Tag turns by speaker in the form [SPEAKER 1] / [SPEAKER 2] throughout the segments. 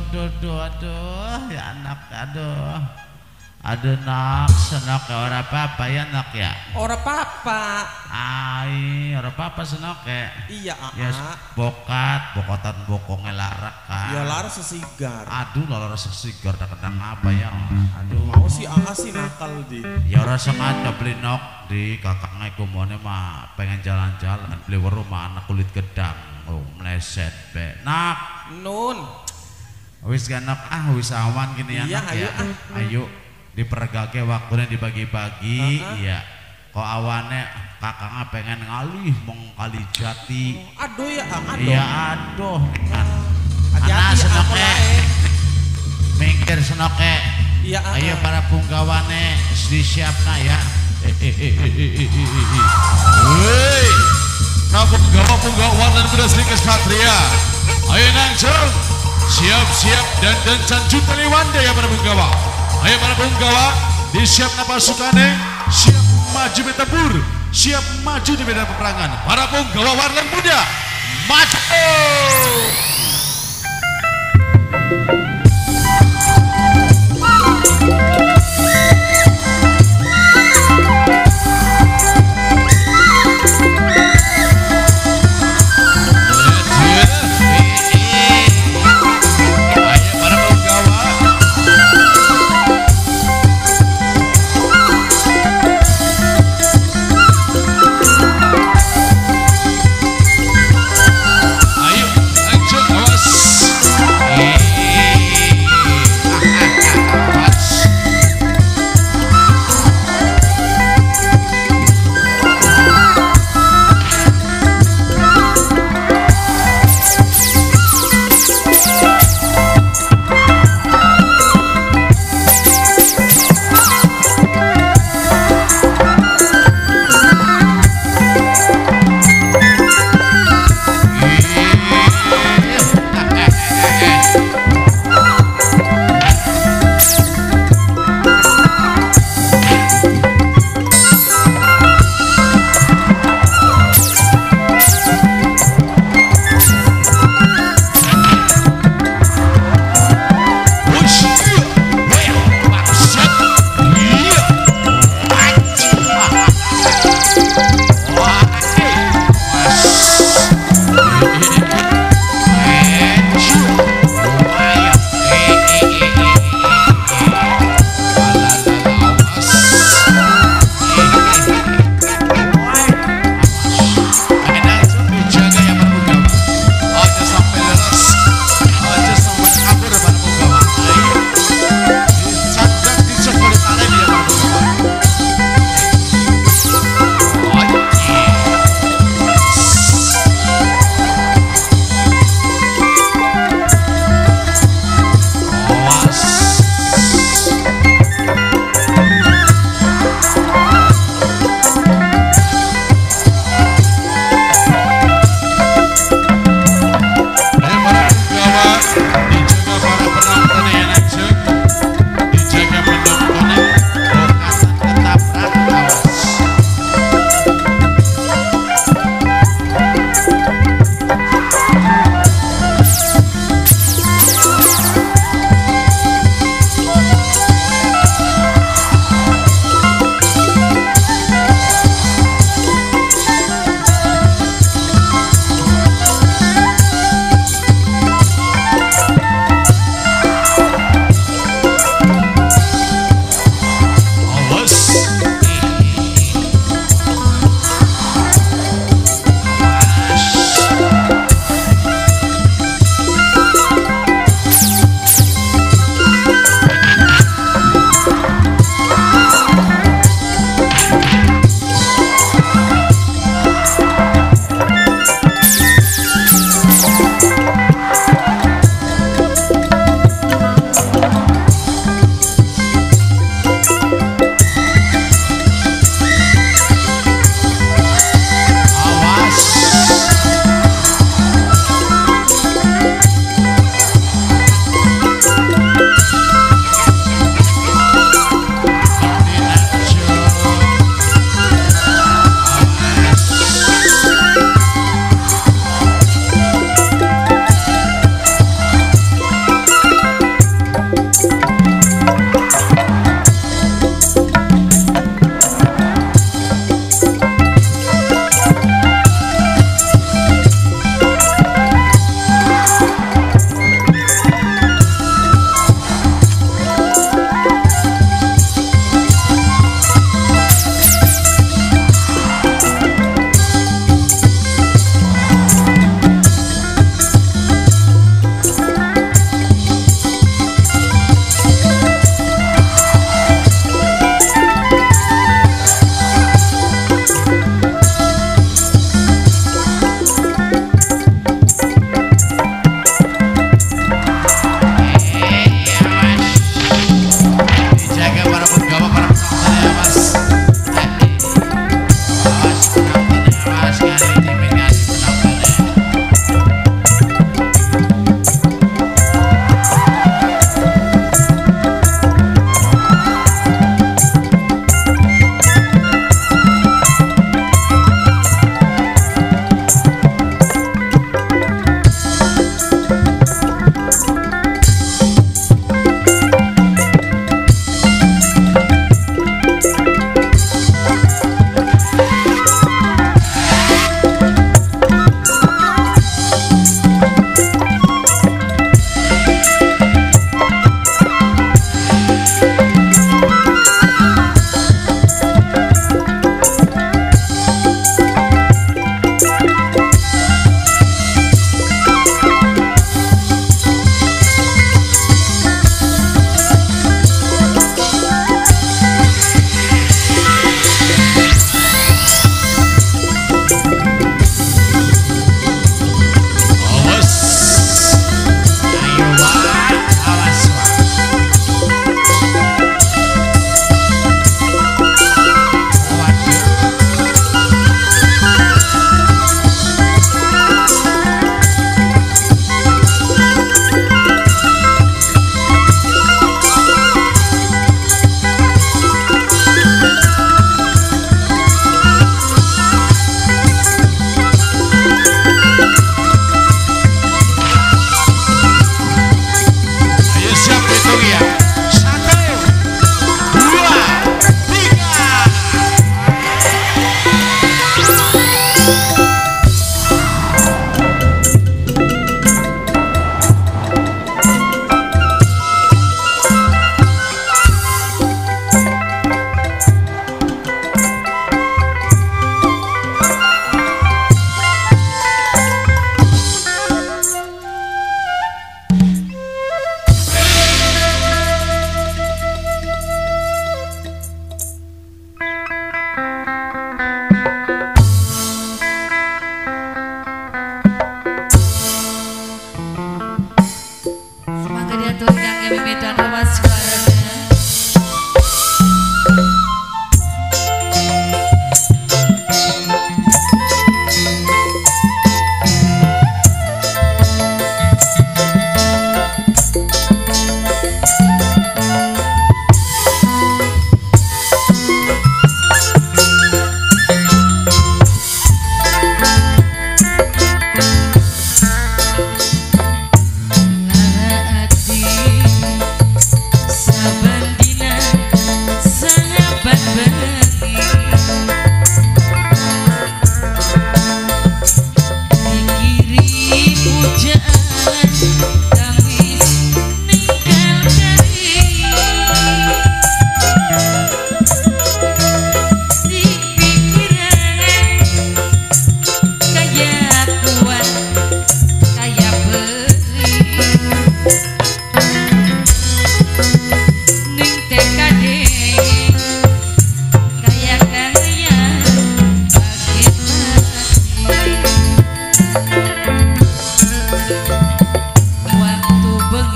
[SPEAKER 1] aduh ya anak aduh nak senok ya ora apa-apa ya nak ya
[SPEAKER 2] ora apa-apa
[SPEAKER 1] ora apa-apa senok ya
[SPEAKER 2] iya
[SPEAKER 1] ya bokotan bokongnya larak kan
[SPEAKER 2] ya laras sesigar
[SPEAKER 1] aduh laras sesigar tak kedang apa ya aduh
[SPEAKER 2] mau si sih nakal di
[SPEAKER 1] ya ora sengaja beli nok di kakaknya kumone mah pengen jalan-jalan beli rumah anak kulit gedang meleset be nak
[SPEAKER 2] nun
[SPEAKER 1] wis ganap wis awan gini ya nak ya ayo dipergake waktunya dibagi-bagi iya kok awane kakaknya pengen ngalih mong kali jati
[SPEAKER 2] aduh ya
[SPEAKER 1] iya aduh
[SPEAKER 2] hati-hati
[SPEAKER 1] senoke minggir senoke
[SPEAKER 2] iya
[SPEAKER 1] ayo para punggawane disiapna ya
[SPEAKER 3] woi nah punggawa dan beras ringkes satria ayo nangcung siap-siap dan cancut taliwanda ya para punggawa. Ayo para punggawa, disiap pasukannya, siap maju bertempur, siap maju di medan peperangan. Para punggawa warlan muda, maju! Ayo,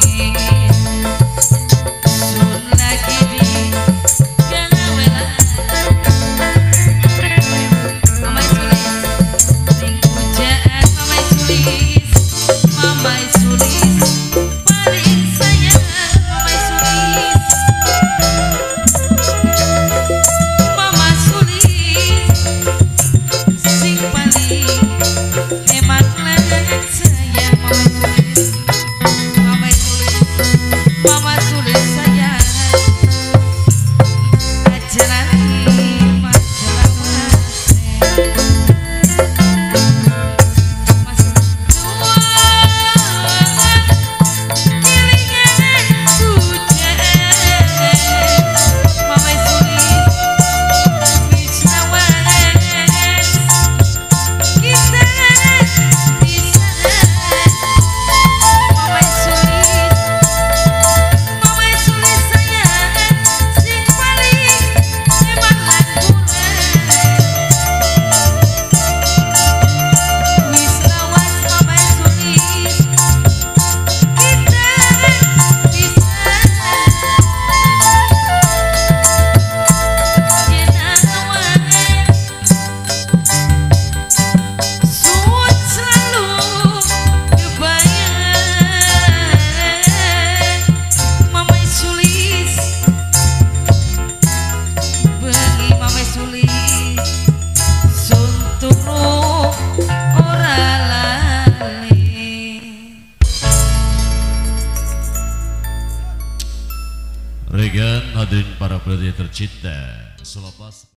[SPEAKER 3] Regan hadirin para pendengar tercinta, selepas